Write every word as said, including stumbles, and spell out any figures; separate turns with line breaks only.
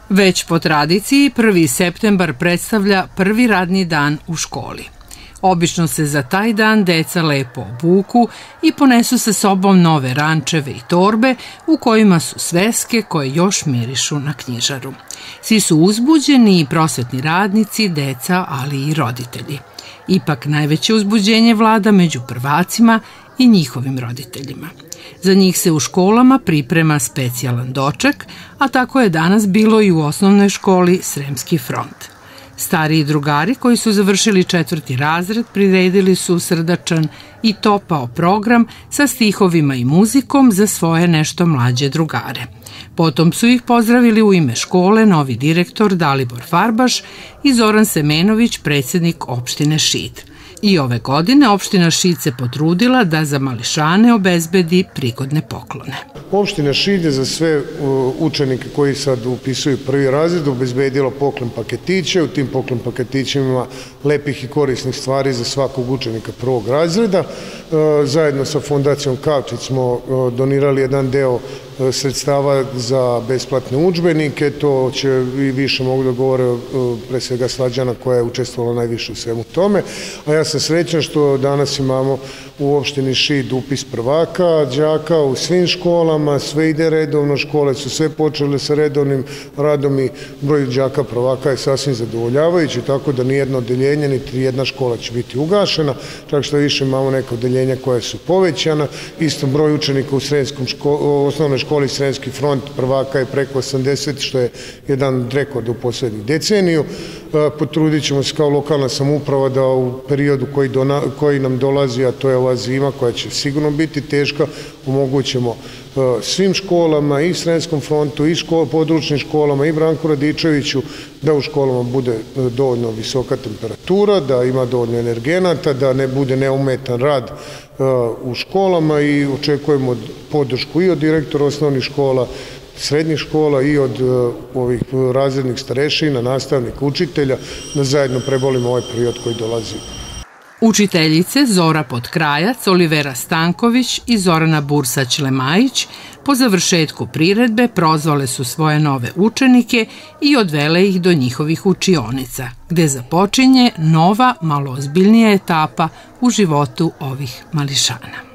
Već po tradiciji prvi septembar predstavlja prvi radni dan u školi. Obično se za taj dan deca lepo obuku i ponesu sa sobom nove rančeve i torbe u kojima su sveske koje još mirišu na knjižaru. Svi su uzbuđeni i prosvetni radnici, deca, ali i roditelji. Ipak najveće uzbuđenje vlada među prvacima i njihovim roditeljima. Za njih se u školama priprema specijalan doček, a tako je danas bilo i u osnovnoj školi Sremski front. Stariji drugari koji su završili četvrti razred priredili su srdačan i topao program sa stihovima i muzikom za svoje nešto mlađe drugare. Potom su ih pozdravili u ime škole novi direktor Dalibor Farbaš i Zoran Semenović, predsjednik opštine Šid. I ove godine opština Šid se potrudila da za mališane obezbedi prigodne poklone.
Opština Šid je za sve učenike koji sad upisuju prvi razred obezbedila poklon paketiće. U tim poklon paketićima ima lepih i korisnih stvari za svakog učenika prvog razreda. Zajedno sa Fondacijom Kavčić smo donirali jedan deo sredstava za besplatne udžbenike. To će i više mogu da govore pre svega Slađana koja je učestvovala najviše u svemu tome. A ja sam srećan što danas imamo u opštini Šid upis prvaka, đaka u svim školama, sve ide redovno, škole su sve počele sa redovnim radom i broj đaka prvaka je sasvim zadovoljavajući, tako da nijedno odeljenje, niti jedna škola će biti ugašena, čak što više imamo neka odeljenja koja su povećana. Isto broj učenika u osnovnoj školi Sremski front prvaka je preko osamdeset, što je jedan rekord u poslednjih deceniju. Potrudit ćemo se kao lokalna samouprava da u periodu koji nam dolazi, a to je ova zima koja će sigurno biti teška, omogućemo svim školama i Sremskom frontu i područnim školama i Branku Radičeviću da u školama bude dovoljno visoka temperatura, da ima dovoljno energenata, da ne bude neumetan rad u školama i očekujemo podršku i od direktora osnovnih škola, srednjih škola i od ovih razrednih starešina, nastavnika, učitelja, da zajedno prebolimo ovaj period koji dolazi.
Učiteljice Zora Potkrajac, Olivera Stanković i Zorana Bursać-Lemajić po završetku priredbe prozvale su svoje nove učenike i odvele ih do njihovih učionica, gde započinje nova, malo ozbiljnija etapa u životu ovih mališana.